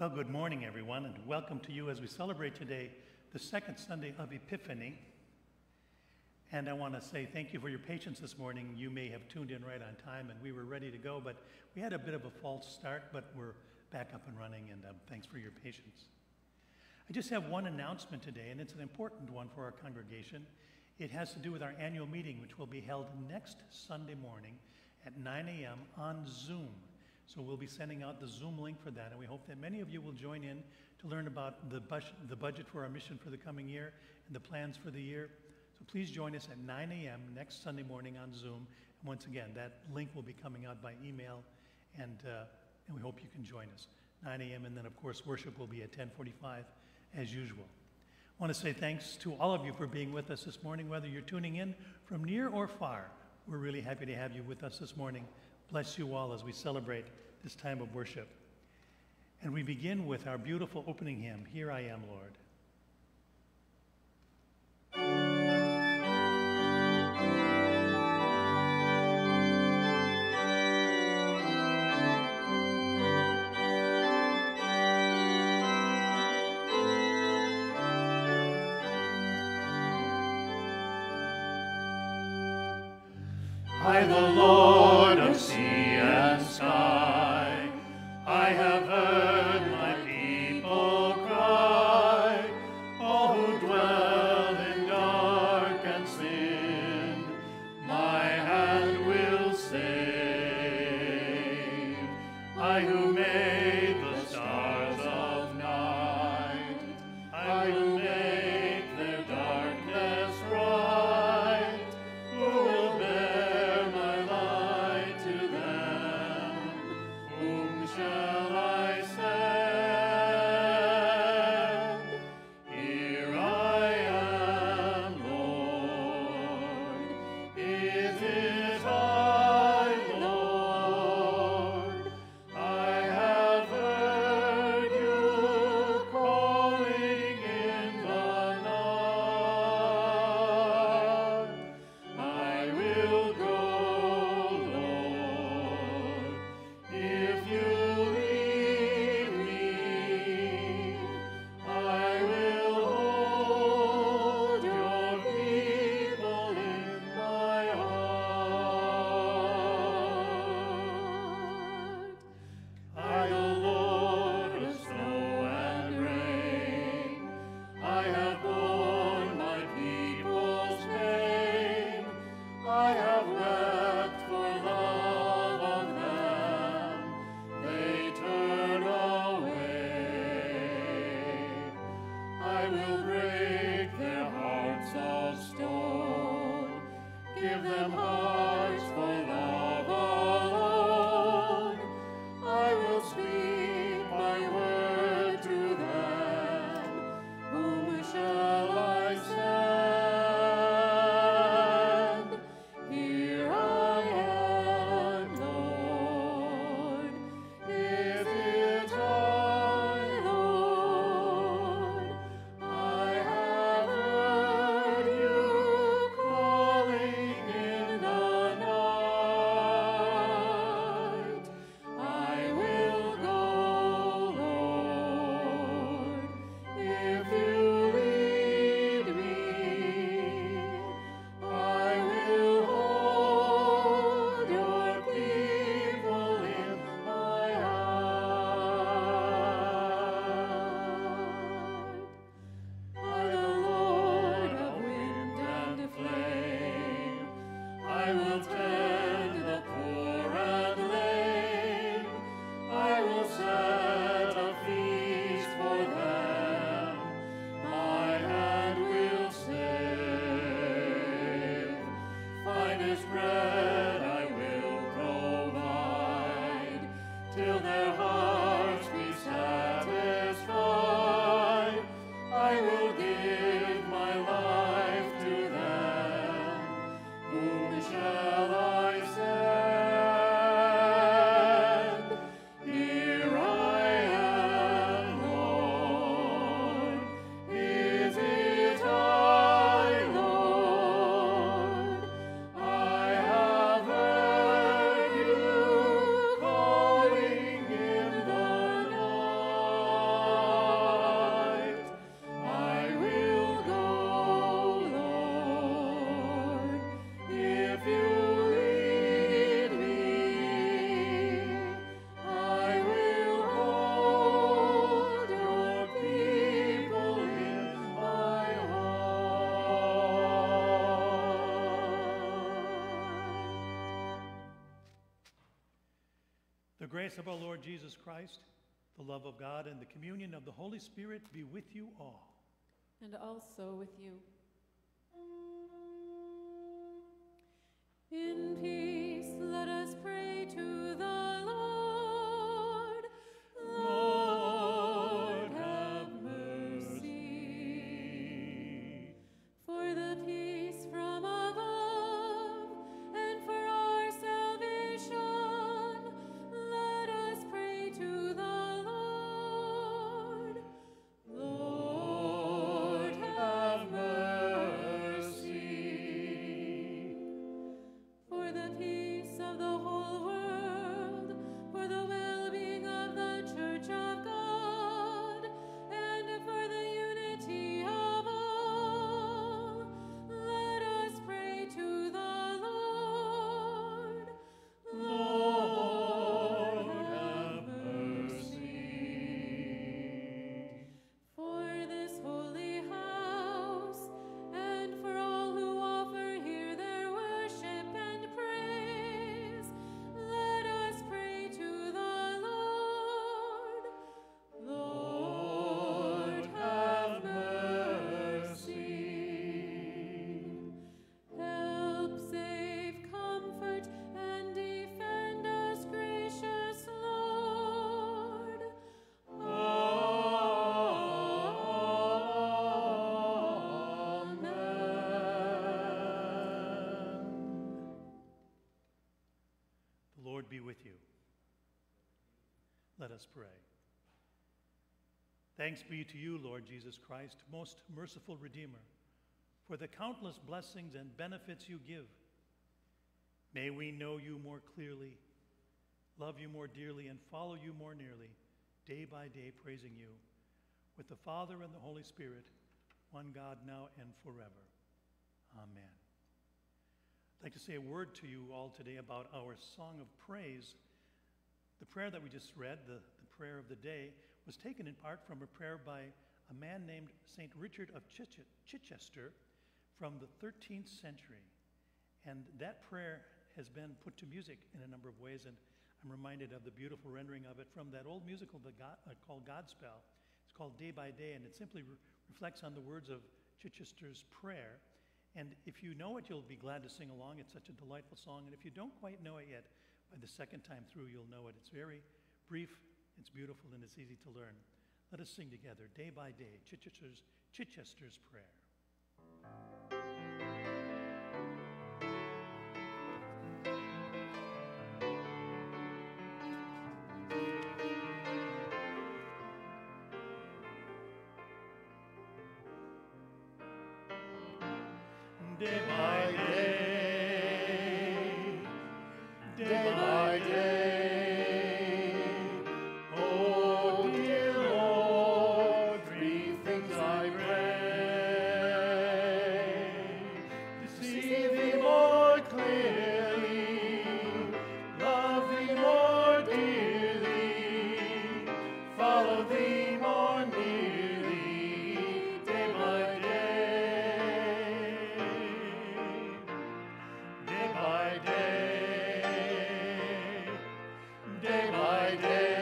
Well, good morning, everyone, and welcome to you as we celebrate today the second Sunday of Epiphany. And I want to say thank you for your patience this morning. You may have tuned in right on time, and we were ready to go, but we had a bit of a false start, but we're back up and running, and thanks for your patience. I just have one announcement today, and it's an important one for our congregation. It has to do with our annual meeting, which will be held next Sunday morning at 9 a.m. on Zoom. So we'll be sending out the Zoom link for that, and we hope that many of you will join in to learn about the budget for our mission for the coming year and the plans for the year. So please join us at 9 a.m. next Sunday morning on Zoom. And once again, that link will be coming out by email, and we hope you can join us. 9 a.m. and then, of course, worship will be at 10:45 as usual. I want to say thanks to all of you for being with us this morning, whether you're tuning in from near or far. We're really happy to have you with us this morning. Bless you all as we celebrate this time of worship. And we begin with our beautiful opening hymn, Here I Am, Lord. I, the Lord of sea and sky, I have heard my people cry, all who dwell in dark and sin, my hand will save. I who made the stars of night, I will make their darkness bright, who will bear my light to them. The grace of our Lord Jesus Christ, the love of God, and the communion of the Holy Spirit be with you all. And also with you. In peace, let us pray to the Lord. Lord, have mercy. For the peace from above and for our salvation, let us pray to the Lord. Lord, have mercy. For the peace of the whole world, for the well-being of the Church of God, and for the unity of all, let us pray to the Lord. Lord, have mercy. For this holy house, and for all who offer here their worship and praise, let us pray to the Lord. Lord, have mercy. Help, save, comfort, and defend us, gracious Lord. Amen. The Lord be with you. Let us pray. Thanks be to you, Lord Jesus Christ, most merciful Redeemer, for the countless blessings and benefits you give. May we know you more clearly, love you more dearly, and follow you more nearly, day by day praising you, with the Father and the Holy Spirit, one God now and forever. Amen. I'd like to say a word to you all today about our song of praise. The prayer that we just read, the prayer of the day, was taken in part from a prayer by a man named St. Richard of Chichester from the 13th century. And that prayer has been put to music in a number of ways, and I'm reminded of the beautiful rendering of it from that old musical called Godspell. It's called Day by Day, and it simply reflects on the words of Chichester's prayer. And if you know it, you'll be glad to sing along. It's such a delightful song. And if you don't quite know it yet, by the second time through, you'll know it. It's very brief, it's beautiful, and it's easy to learn. Let us sing together, Day by Day, Chichester's prayer. Day by day, day by day. Oh, dear Lord, three things I pray: to see thee more clearly, love thee more dearly, follow thee more nearly, day by day, day by day, day by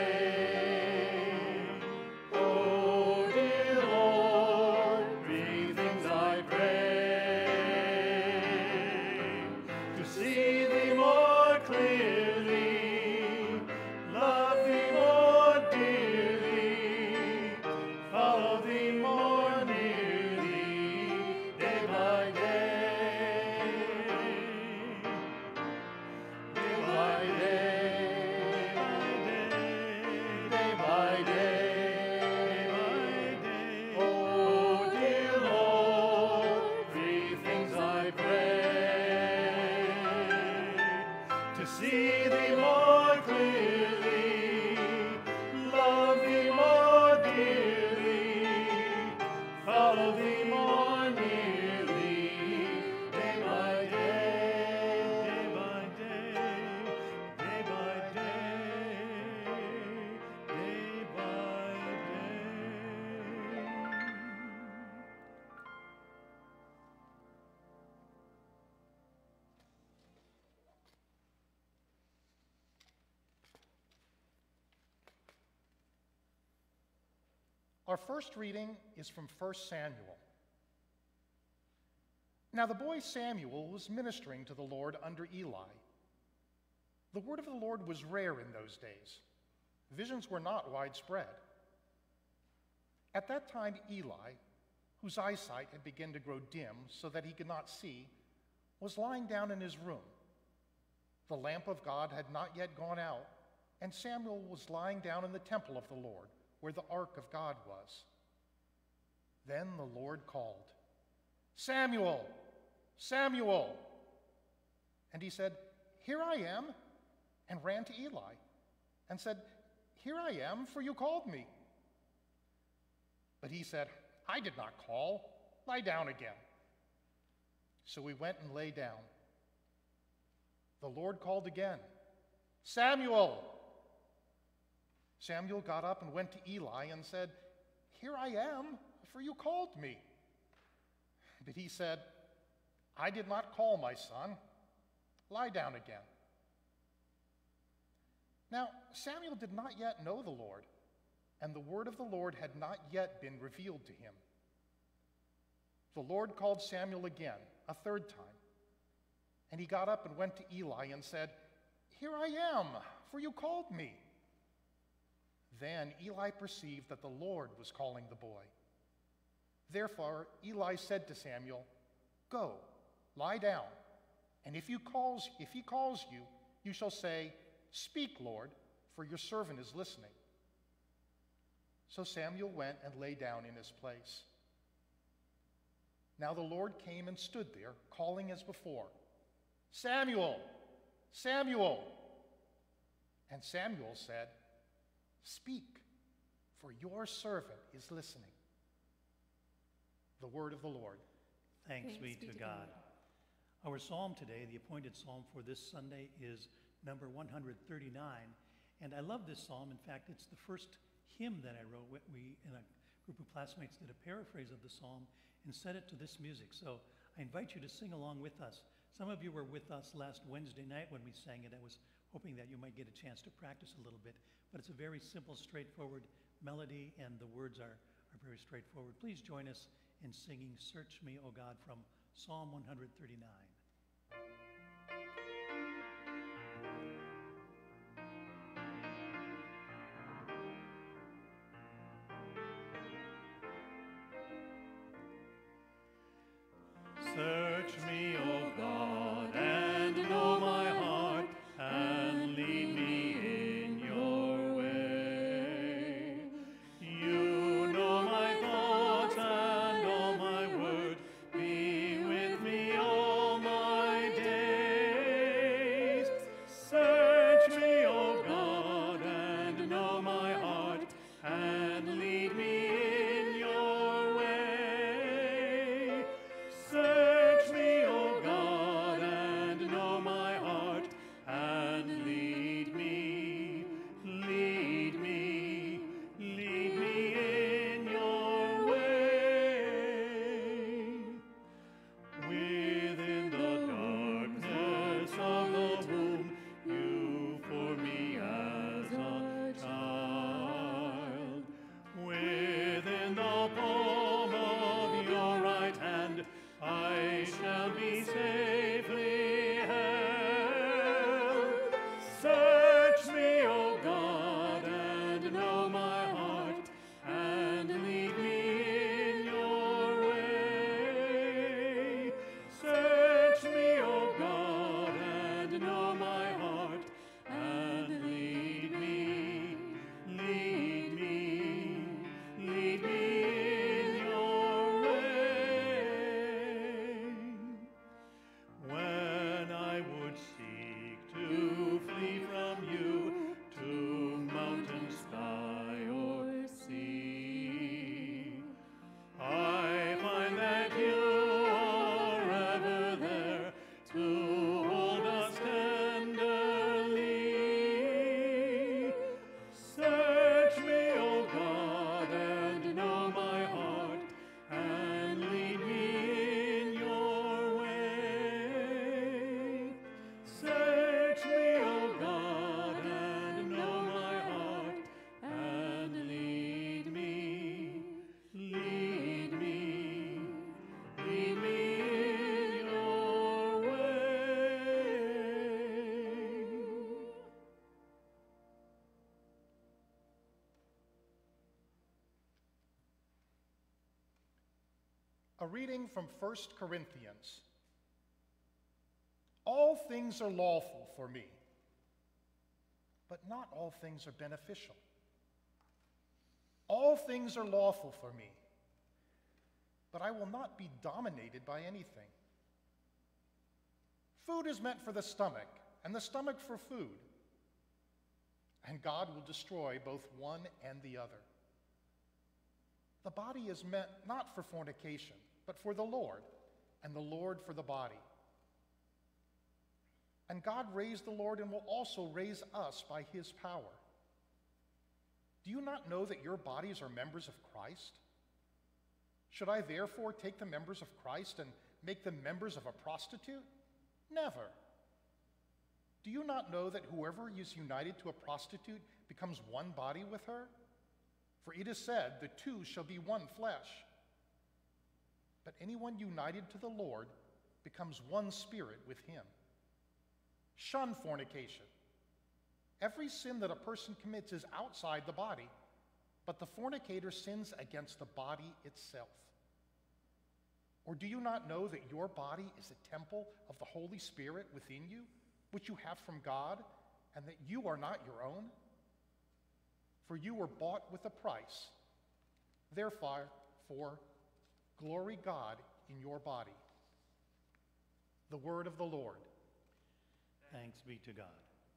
day. Oh, dear Lord, three things I pray: to see thee more clearly, love thee more dearly, follow thee more nearly, day by day, day by day, day by day, oh, dear Lord, three things I pray: to see thee more clearly, love thee more dearly, follow thee more nearly, day by day, day by day, day by day, day by day. Our first reading is from 1 Samuel. Now the boy Samuel was ministering to the Lord under Eli. The word of the Lord was rare in those days. Visions were not widespread. At that time, Eli, whose eyesight had begun to grow dim so that he could not see, was lying down in his room. The lamp of God had not yet gone out, and Samuel was lying down in the temple of the Lord, where the ark of God was. Then the Lord called, "Samuel, Samuel!" And he said, "Here I am," and ran to Eli and said, "Here I am, for you called me." But he said, "I did not call. Lie down again." So he went and lay down. The Lord called again, "Samuel!" Samuel got up and went to Eli and said, "Here I am, for you called me." But he said, "I did not call, my son. Lie down again." Now Samuel did not yet know the Lord, and the word of the Lord had not yet been revealed to him. The Lord called Samuel again, a third time, and he got up and went to Eli and said, "Here I am, for you called me." Then Eli perceived that the Lord was calling the boy. Therefore Eli said to Samuel, "Go, lie down, and if he calls you, you shall say, 'Speak, Lord, for your servant is listening.'" So Samuel went and lay down in his place. Now the Lord came and stood there, calling as before, "Samuel, Samuel!" And Samuel said, "Speak, for your servant is listening." The word of the Lord. Thanks be to God. Our psalm today, the appointed psalm for this Sunday, is number 139. And I love this psalm. In fact, it's the first hymn that I wrote. We, in a group of classmates, did a paraphrase of the psalm and set it to this music. So I invite you to sing along with us. Some of you were with us last Wednesday night when we sang it. I was hoping that you might get a chance to practice a little bit. But it's a very simple, straightforward melody, and the words are very straightforward. Please join us in singing "Search Me, O God" from Psalm 139. Search me, O God, and know my heart, and lead me in your way. You know my thoughts and all my words. Be with me all my A reading from 1 Corinthians. All things are lawful for me, but not all things are beneficial. All things are lawful for me, but I will not be dominated by anything. Food is meant for the stomach, and the stomach for food. And God will destroy both one and the other. The body is meant not for fornication, but for the Lord, and the Lord for the body. And God raised the Lord and will also raise us by his power. Do you not know that your bodies are members of Christ? Should I therefore take the members of Christ and make them members of a prostitute? Never. Do you not know that whoever is united to a prostitute becomes one body with her? For it is said, the two shall be one flesh. But anyone united to the Lord becomes one spirit with him. Shun fornication. Every sin that a person commits is outside the body, but the fornicator sins against the body itself. Or do you not know that your body is a temple of the Holy Spirit within you, which you have from God, and that you are not your own? For you were bought with a price. Therefore, glory God in your body. The word of the Lord. Thanks be to God.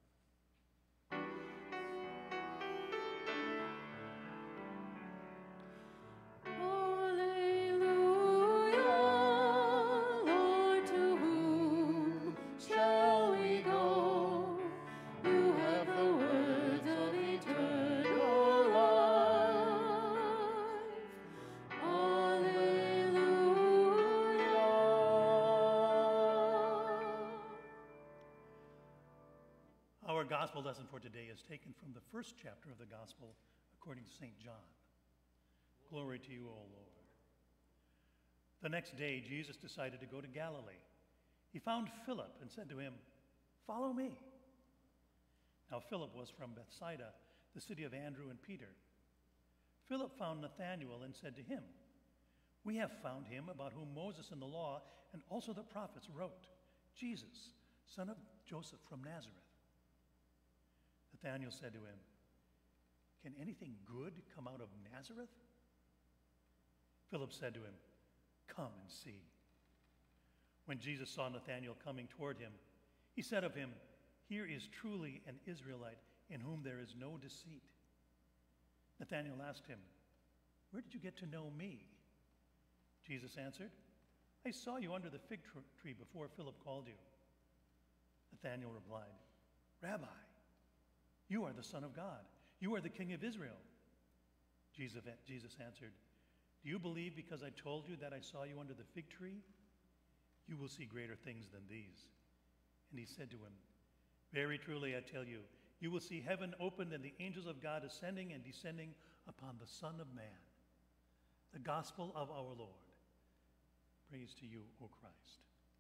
Our gospel lesson for today is taken from the first chapter of the gospel according to St. John. Glory to you, O Lord. The next day, Jesus decided to go to Galilee. He found Philip and said to him, "Follow me." Now Philip was from Bethsaida, the city of Andrew and Peter. Philip found Nathanael and said to him, "We have found him about whom Moses in the law and also the prophets wrote, Jesus, son of Joseph from Nazareth." Nathanael said to him, "Can anything good come out of Nazareth?" Philip said to him, "Come and see." When Jesus saw Nathanael coming toward him, he said of him, "Here is truly an Israelite in whom there is no deceit." Nathanael asked him, "Where did you get to know me?" Jesus answered, "I saw you under the fig tree before Philip called you." Nathanael replied, "Rabbi, you are the Son of God. You are the King of Israel." Jesus answered, "Do you believe because I told you that I saw you under the fig tree? You will see greater things than these." And he said to him, "Very truly I tell you, you will see heaven opened and the angels of God ascending and descending upon the Son of Man." The gospel of our Lord. Praise to you, O Christ.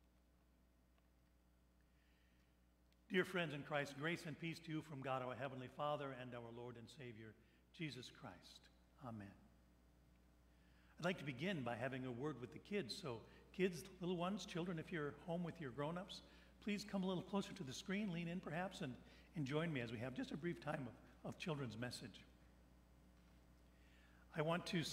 Dear friends in Christ, grace and peace to you from God our Heavenly Father and our Lord and Savior, Jesus Christ. Amen. I'd like to begin by having a word with the kids. So kids, little ones, children, if you're home with your grown-ups, please come a little closer to the screen, lean in perhaps, and join me as we have just a brief time of children's message. I want to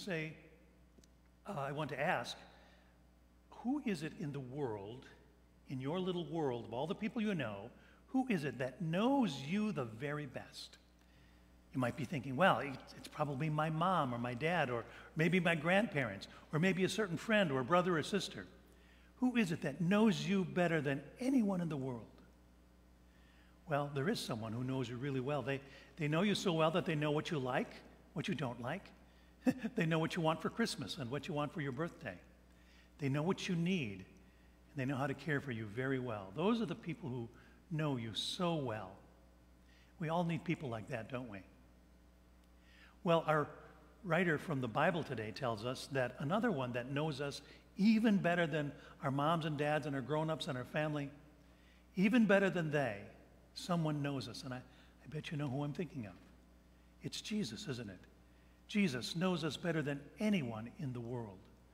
ask, who is it in the world, in your little world, of all the people you know, who is it that knows you the very best? You might be thinking, well, it's probably my mom or my dad or maybe my grandparents or maybe a certain friend or a brother or sister. Who is it that knows you better than anyone in the world? Well, there is someone who knows you really well. They know you so well that they know what you like, what you don't like. They know what you want for Christmas and what you want for your birthday. They know what you need, and they know how to care for you very well. Those are the people who know you so well. We all need people like that, don't we? Well, our writer from the Bible today tells us that another one that knows us even better than our moms and dads and our grown-ups and our family, even better than they, someone knows us, and I bet you know who I'm thinking of. It's Jesus, isn't it? Jesus knows us better than anyone in the world.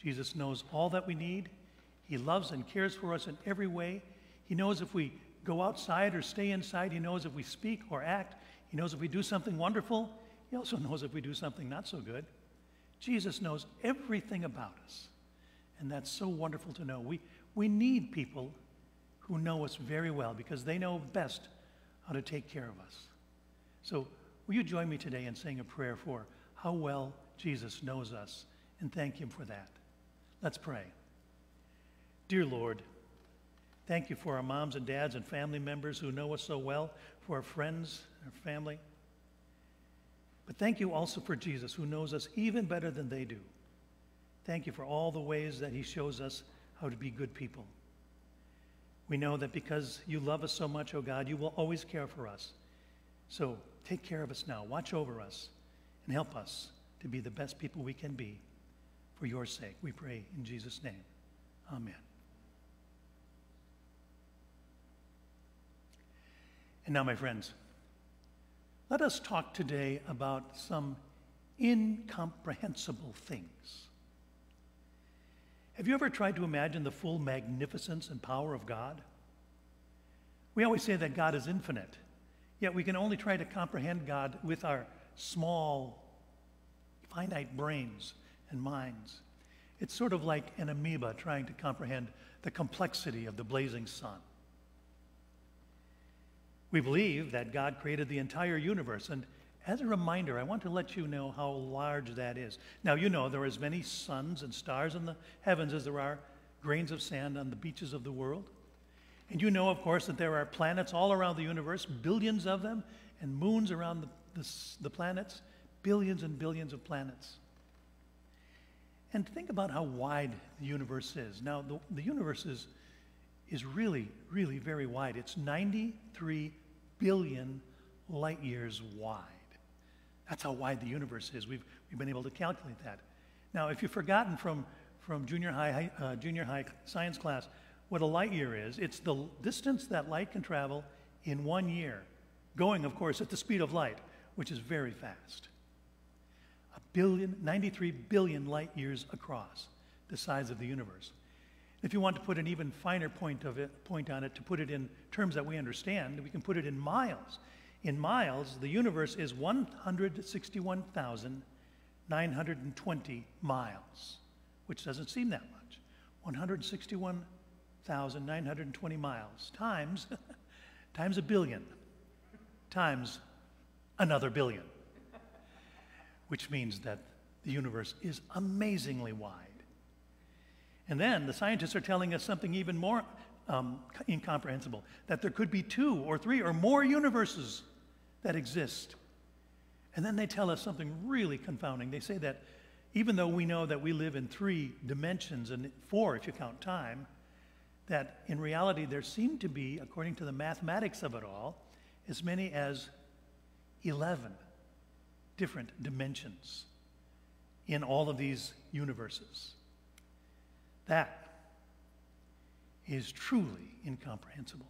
Jesus knows all that we need. He loves and cares for us in every way. He knows if we go outside or stay inside. He knows if we speak or act. He knows if we do something wonderful. He also knows if we do something not so good. Jesus knows everything about us. And that's so wonderful to know. We need people who know us very well because they know best how to take care of us. So will you join me today in saying a prayer for how well Jesus knows us and thank him for that? Let's pray. Dear Lord, thank you for our moms and dads and family members who know us so well, for our friends, our family. But thank you also for Jesus, who knows us even better than they do. Thank you for all the ways that he shows us how to be good people. We know that because you love us so much, oh God, you will always care for us. So take care of us now. Watch over us and help us to be the best people we can be. For your sake, we pray in Jesus' name. Amen. And now, my friends, let us talk today about some incomprehensible things. Have you ever tried to imagine the full magnificence and power of God? We always say that God is infinite, yet we can only try to comprehend God with our small, finite brains and minds. It's sort of like an amoeba trying to comprehend the complexity of the blazing sun. We believe that God created the entire universe, and as a reminder, I want to let you know how large that is. Now, you know there are as many suns and stars in the heavens as there are grains of sand on the beaches of the world. And you know, of course, that there are planets all around the universe, billions of them, and moons around the planets, billions and billions of planets. And think about how wide the universe is. Now, the universe is really, really very wide. It's 93 billion light years wide. That's how wide the universe is. We've been able to calculate that. Now, if you've forgotten from junior high science class what a light year is, it's the distance that light can travel in 1 year, going, of course, at the speed of light, which is very fast. 93 billion light years across, the size of the universe. If you want to put an even finer point on it, to put it in terms that we understand, we can put it in miles. In miles, the universe is 161,920 miles, which doesn't seem that much. 161,920 miles times a billion times another billion, which means that the universe is amazingly wide. And then the scientists are telling us something even more incomprehensible, that there could be 2 or 3 or more universes that exist. And then they tell us something really confounding. They say that even though we know that we live in 3 dimensions, and 4 if you count time, that in reality there seem to be, according to the mathematics of it all, as many as 11 different dimensions in all of these universes. That is truly incomprehensible.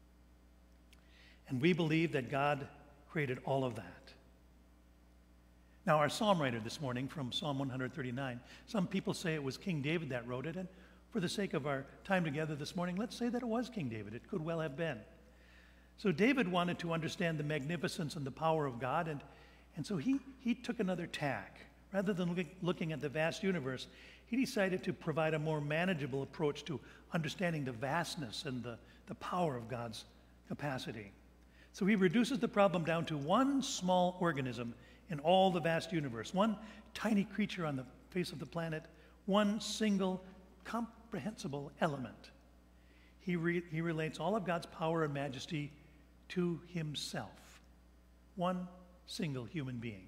And we believe that God created all of that. Now, our psalm writer this morning from Psalm 139, some people say it was King David that wrote it, and for the sake of our time together this morning, let's say that it was King David. It could well have been. So David wanted to understand the magnificence and the power of God, and so he took another tack. Rather than looking at the vast universe, he decided to provide a more manageable approach to understanding the vastness and the power of God's capacity. So he reduces the problem down to one small organism in all the vast universe, one tiny creature on the face of the planet, one single comprehensible element. He relates all of God's power and majesty to himself, one single human being.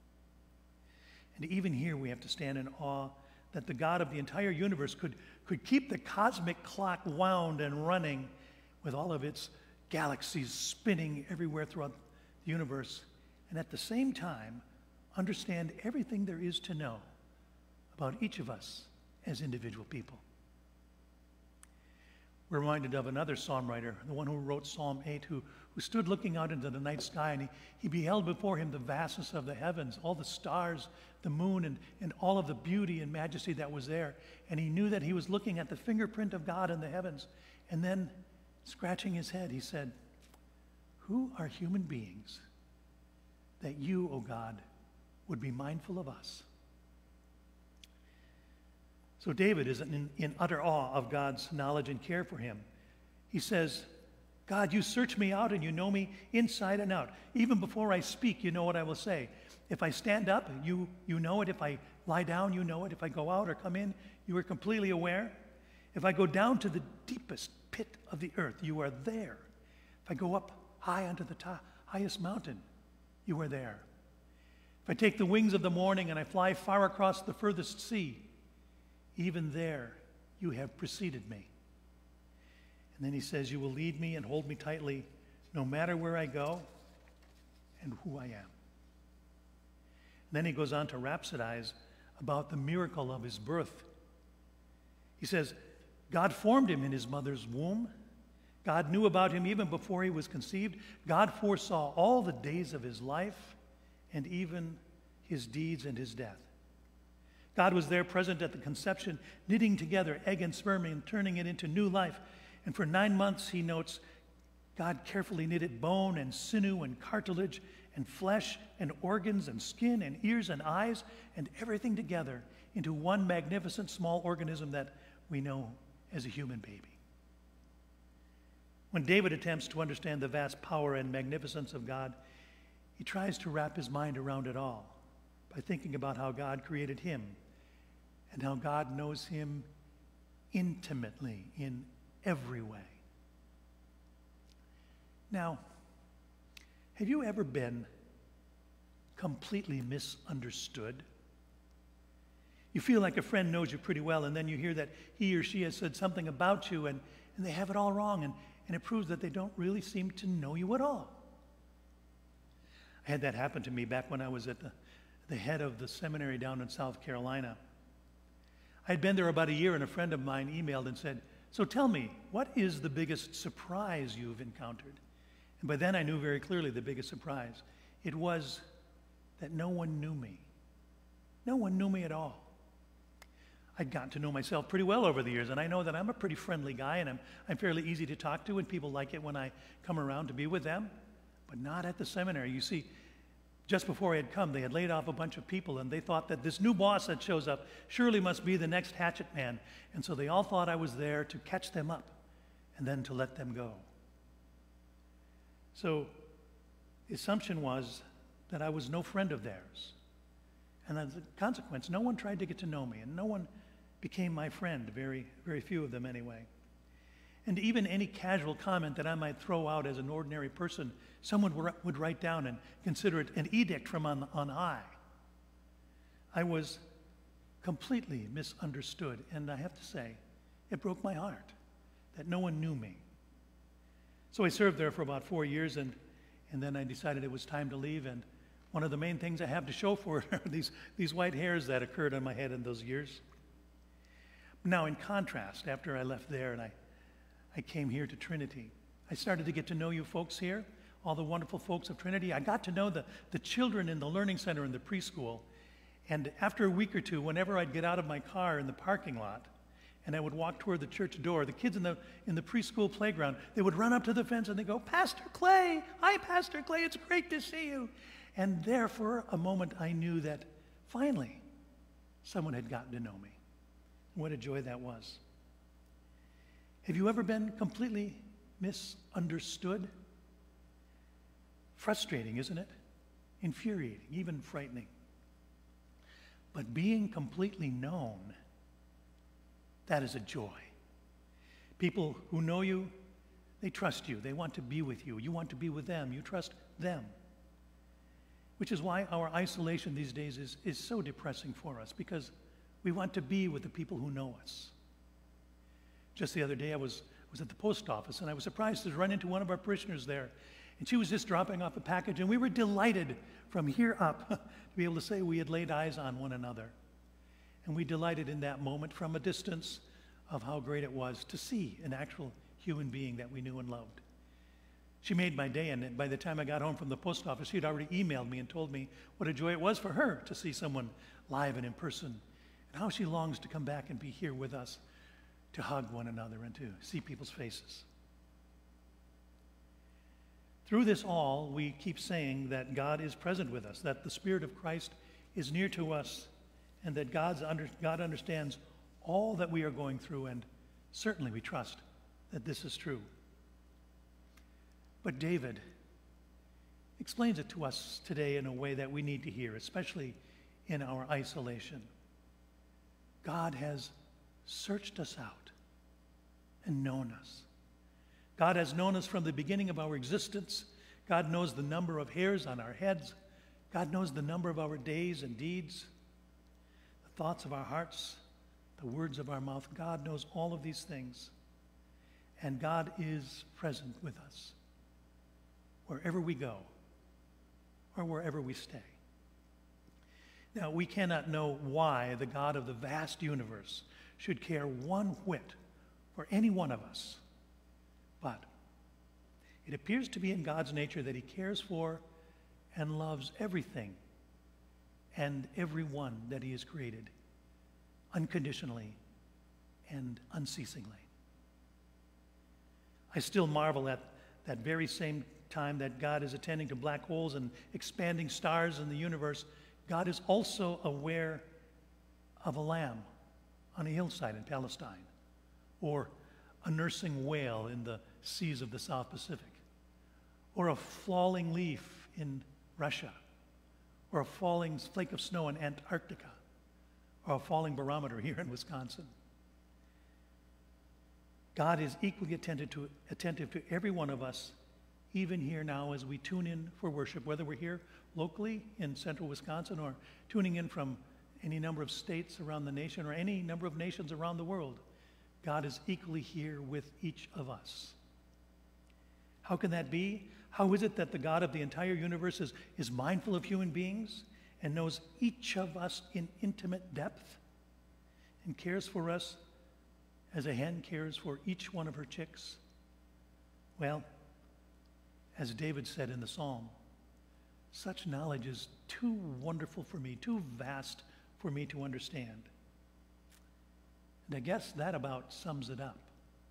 And even here we have to stand in awe that the God of the entire universe could keep the cosmic clock wound and running with all of its galaxies spinning everywhere throughout the universe, and at the same time understand everything there is to know about each of us as individual people. We're reminded of another psalm writer, the one who wrote Psalm 8, who who stood looking out into the night sky, and he beheld before him the vastness of the heavens, all the stars, the moon, and all of the beauty and majesty that was there. And he knew that he was looking at the fingerprint of God in the heavens. And then, scratching his head, he said, "Who are human beings that you, O God, would be mindful of us?" So David is in utter awe of God's knowledge and care for him. He says, "God, you search me out and you know me inside and out. Even before I speak, you know what I will say. If I stand up, you know it. If I lie down, you know it. If I go out or come in, you are completely aware. If I go down to the deepest pit of the earth, you are there. If I go up high onto the highest mountain, you are there. If I take the wings of the morning and I fly far across the furthest sea, even there you have preceded me." And then he says, "You will lead me and hold me tightly, no matter where I go and who I am." And then he goes on to rhapsodize about the miracle of his birth. He says, God formed him in his mother's womb. God knew about him even before he was conceived. God foresaw all the days of his life and even his deeds and his death. God was there present at the conception, knitting together egg and sperm and turning it into new life. And for 9 months, he notes, God carefully knitted bone and sinew and cartilage and flesh and organs and skin and ears and eyes and everything together into one magnificent small organism that we know as a human baby. When David attempts to understand the vast power and magnificence of God, he tries to wrap his mind around it all by thinking about how God created him and how God knows him intimately in every way. Now, have you ever been completely misunderstood? You feel like a friend knows you pretty well, and then you hear that he or she has said something about you, and they have it all wrong, and it proves that they don't really seem to know you at all. I had that happen to me back when I was at the head of the seminary down in South Carolina. I'd been there about a year, and a friend of mine emailed and said, "So tell me, what is the biggest surprise you've encountered?" And by then I knew very clearly the biggest surprise. It was that no one knew me. No one knew me at all. I'd gotten to know myself pretty well over the years, and I know that I'm a pretty friendly guy, and I'm fairly easy to talk to, and people like it when I come around to be with them, but not at the seminary. You see, just before I had come, they had laid off a bunch of people, and they thought that this new boss that shows up surely must be the next hatchet man, and so they all thought I was there to catch them up and then to let them go. So the assumption was that I was no friend of theirs, and as a consequence, no one tried to get to know me, and no one became my friend, very, very few of them anyway. And even any casual comment that I might throw out as an ordinary person, someone would write down and consider it an edict from on high. I was completely misunderstood, and I have to say, it broke my heart that no one knew me. So I served there for about 4 years, and then I decided it was time to leave, and one of the main things I have to show for it are these white hairs that occurred on my head in those years. Now, in contrast, after I left there and I came here to Trinity, I started to get to know you folks here, all the wonderful folks of Trinity. I got to know the children in the Learning Center and the preschool. And after a week or two, whenever I'd get out of my car in the parking lot and I would walk toward the church door, the kids in the preschool playground, they would run up to the fence and they go, "Pastor Clay, hi, Pastor Clay, it's great to see you." And there for a moment I knew that finally someone had gotten to know me. What a joy that was. Have you ever been completely misunderstood? Frustrating, isn't it? Infuriating, even frightening. But being completely known, that is a joy. People who know you, they trust you. They want to be with you. You want to be with them. You trust them. Which is why our isolation these days is so depressing for us, because we want to be with the people who know us. Just the other day, I was at the post office, and I was surprised to run into one of our parishioners there. And she was just dropping off a package, and we were delighted from here up to be able to say we had laid eyes on one another. And we delighted in that moment from a distance of how great it was to see an actual human being that we knew and loved. She made my day, and by the time I got home from the post office, she had already emailed me and told me what a joy it was for her to see someone live and in person, and how she longs to come back and be here with us, to hug one another and to see people's faces. Through this all, we keep saying that God is present with us, that the Spirit of Christ is near to us, and that God understands all that we are going through, and certainly we trust that this is true. But David explains it to us today in a way that we need to hear, especially in our isolation. God has searched us out and known us. God has known us from the beginning of our existence. God knows the number of hairs on our heads. God knows the number of our days and deeds, the thoughts of our hearts, the words of our mouth. God knows all of these things. And God is present with us wherever we go or wherever we stay. Now, we cannot know why the God of the vast universe should care one whit for any one of us, but it appears to be in God's nature that he cares for and loves everything and everyone that he has created unconditionally and unceasingly. I still marvel at that very same time that God is attending to black holes and expanding stars in the universe. God is also aware of a lamb on a hillside in Palestine, or a nursing whale in the seas of the South Pacific, or a falling leaf in Russia, or a falling flake of snow in Antarctica, or a falling barometer here in Wisconsin. God is equally attentive to every one of us, even here now as we tune in for worship, whether we're here locally in central Wisconsin or tuning in from any number of states around the nation or any number of nations around the world. God is equally here with each of us. How can that be? How is it that the God of the entire universe is mindful of human beings and knows each of us in intimate depth and cares for us as a hen cares for each one of her chicks? Well, as David said in the psalm, such knowledge is too wonderful for me, too vast for me to understand. And I guess that about sums it up.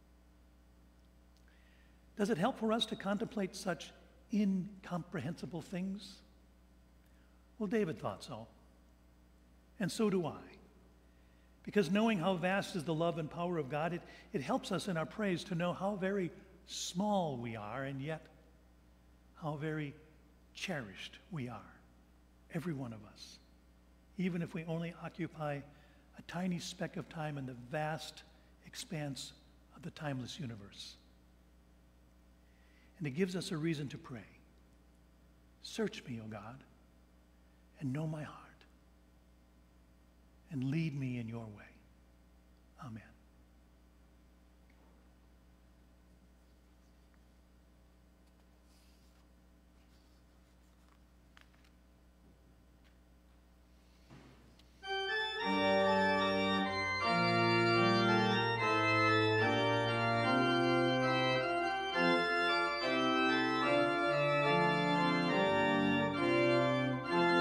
Does it help for us to contemplate such incomprehensible things? Well, David thought so. And so do I. Because knowing how vast is the love and power of God, it helps us in our praise to know how very small we are, and yet how very cherished we are, every one of us, even if we only occupy a tiny speck of time in the vast expanse of the timeless universe. And it gives us a reason to pray. Search me, O God, and know my heart, and lead me in your way. Amen.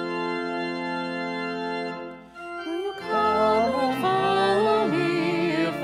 Will you come and follow me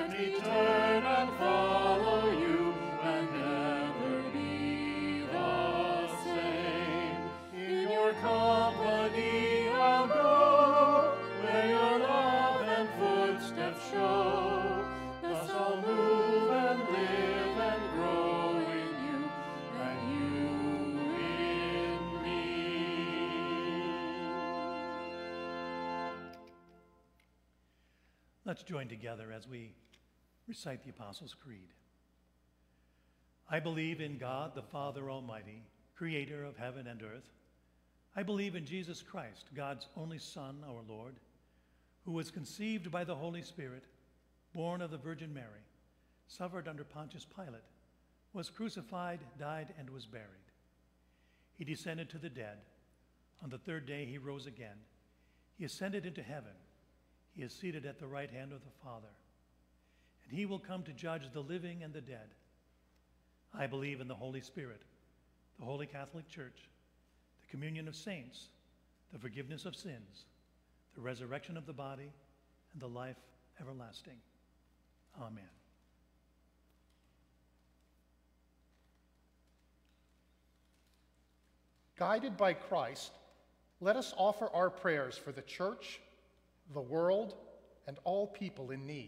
Let me turn and follow you and never be the same. In your company I'll go, where your love and footsteps show. Thus I'll move and live and grow in you, and you in me. Let's join together as we recite the Apostles' Creed. I believe in God, the Father Almighty, creator of heaven and earth. I believe in Jesus Christ, God's only Son, our Lord, who was conceived by the Holy Spirit, born of the Virgin Mary, suffered under Pontius Pilate, was crucified, died, and was buried. He descended to the dead. On the third day he rose again. He ascended into heaven. He is seated at the right hand of the Father. And he will come to judge the living and the dead. I believe in the Holy Spirit, the Holy Catholic Church, the communion of saints, the forgiveness of sins, the resurrection of the body, and the life everlasting. Amen. Guided by Christ, let us offer our prayers for the church, the world, and all people in need.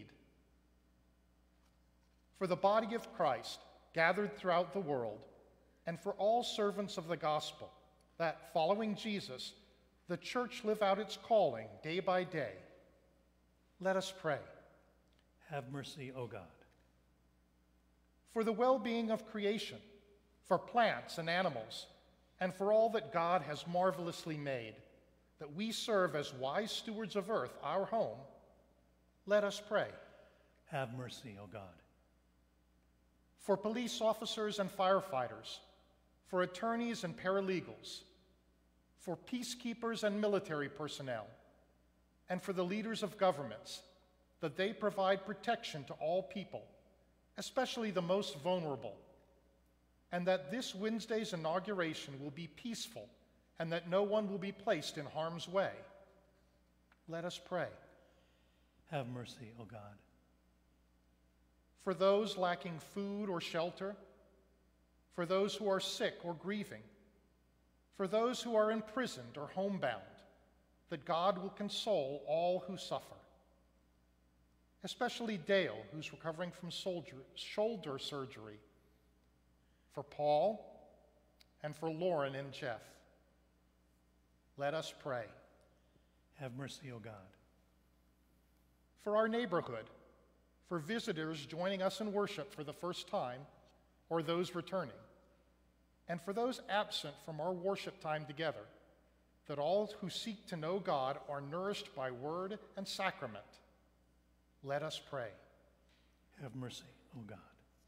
For the body of Christ gathered throughout the world, and for all servants of the gospel, that, following Jesus, the church live out its calling day by day. Let us pray. Have mercy, O God. For the well-being of creation, for plants and animals, and for all that God has marvelously made, that we serve as wise stewards of earth, our home, let us pray. Have mercy, O God. For police officers and firefighters, for attorneys and paralegals, for peacekeepers and military personnel, and for the leaders of governments, that they provide protection to all people, especially the most vulnerable, and that this Wednesday's inauguration will be peaceful and that no one will be placed in harm's way. Let us pray. Have mercy, O God. For those lacking food or shelter, for those who are sick or grieving, for those who are imprisoned or homebound, that God will console all who suffer. Especially Dale, who's recovering from shoulder surgery, for Paul, and for Lauren and Jeff. Let us pray. Have mercy, O God. For our neighborhood, for visitors joining us in worship for the first time, or those returning, and for those absent from our worship time together, that all who seek to know God are nourished by word and sacrament. Let us pray. Have mercy, O God.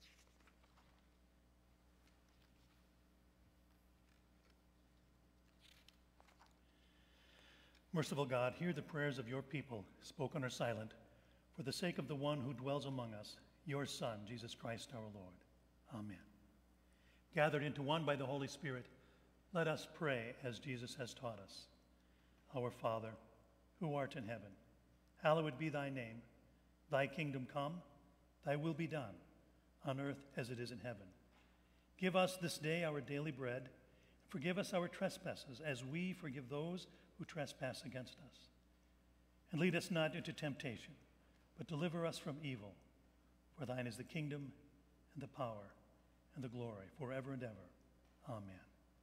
Merciful God, hear the prayers of your people, spoken or silent, for the sake of the one who dwells among us, your Son, Jesus Christ our Lord. Amen. Gathered into one by the Holy Spirit, let us pray as Jesus has taught us. Our Father, who art in heaven, hallowed be thy name. Thy kingdom come, thy will be done, on earth as it is in heaven. Give us this day our daily bread. Forgive us our trespasses, as we forgive those who trespass against us. And lead us not into temptation, but deliver us from evil. For thine is the kingdom, and the power, and the glory, forever and ever. Amen.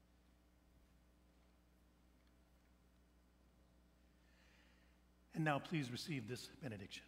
And now please receive this benediction.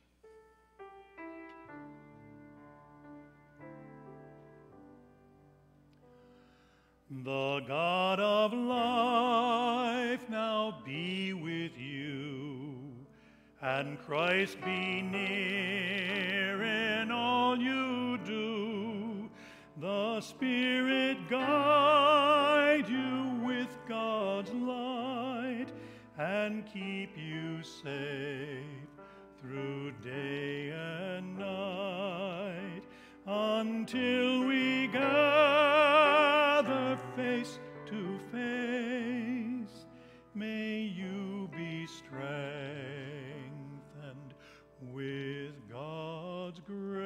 The God of life now be with you, and Christ be near in all you do. The Spirit guide you with God's light, and keep you safe through day and night, until we gather face to face. May you be strengthened with God's grace.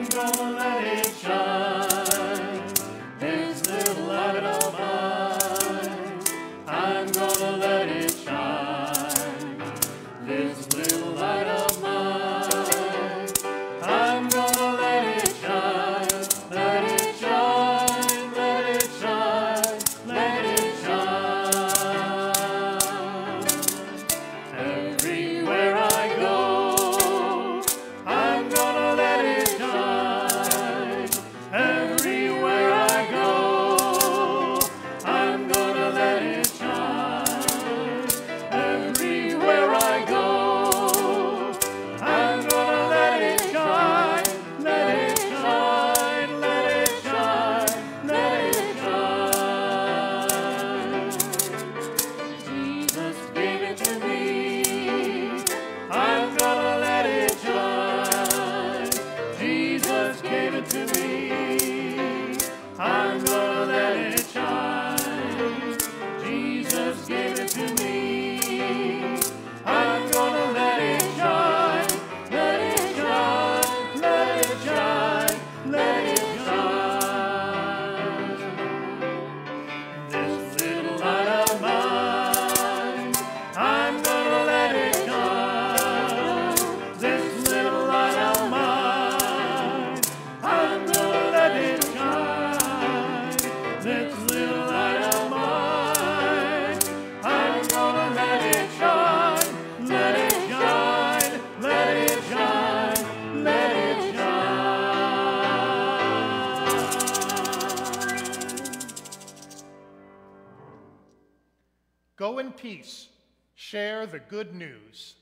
I'm gonna let it shine. This little light of mine, I'm gonna let it shine. This little light of mine, I'm gonna let it shine. Let it shine, let it shine, let it shine. Everywhere I go, I'm gonna let it shine. Everywhere I go, I'm gonna let it shine. Everywhere I go, I'm gonna let it shine. Let it shine, let it shine, let it shine. Jesus gave it to me. I'm gonna let it shine. Jesus gave it to me. I'm gonna let it shine. Jesus gave it to me. I'm gonna let it shine. Let it shine, let it shine, let it shine. This little light of mine, I'm gonna let it shine. This little light of mine, I'm gonna let it shine. This little light of mine, I'm gonna let it shine. Let it shine, let it shine, let it shine. Go in peace. Share the good news.